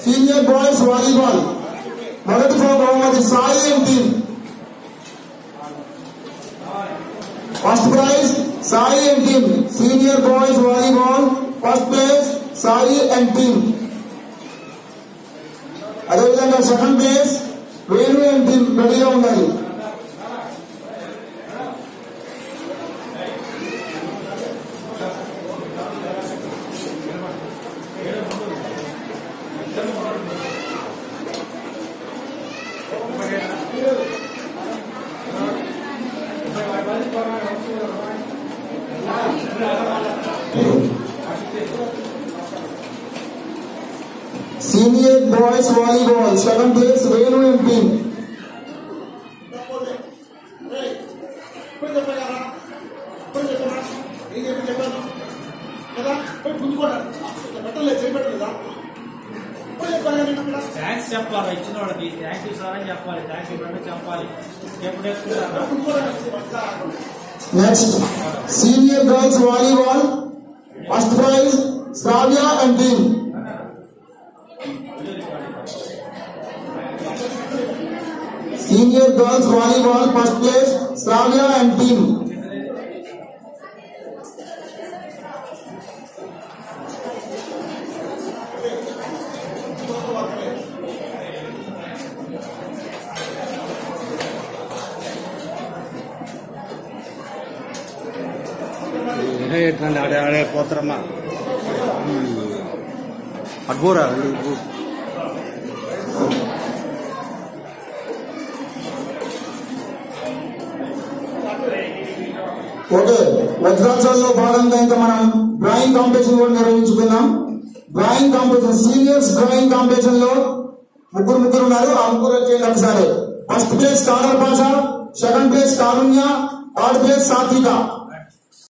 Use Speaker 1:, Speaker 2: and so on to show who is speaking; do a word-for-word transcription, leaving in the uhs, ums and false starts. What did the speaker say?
Speaker 1: Senior boys volleyball మొదటి బహుమతి Sai and team. First prize Sai and team. Senior boys volleyball first place Sai and team. అదేవిధంగా second place Venu and team రెడీగా ఉండాలి. Senior boys volleyball second place Venu and team.
Speaker 2: Thanks చెప్పాలి ఇచ్చిన వాళ్ళకి. Thank you sir అని చెప్పాలి. థ్యాంక్ యూ అంటే చెప్పాలి. ఎప్పుడు వేసుకుంటారు.
Speaker 1: Next senior girls volleyball first prize Shravya and team. Senior girls volleyball first place Sravya and team.
Speaker 3: ఆడే ఆడే పోతారమ్మా అడ్బోరా.
Speaker 1: ఓకే, వజ్రాంశాల్లో భాగంగా ఇంకా మనం డ్రాయింగ్ కాంపిటీషన్ కూడా నిర్వహించుకున్నాం. Drawing competition seniors drawing competition లో ముగ్గురు ముగ్గురు ఉన్నారు. ఆ ముగ్గురు వచ్చేది ఒకసారి. First place Khadar Pasha, second place Karunya, third place సాత్విక.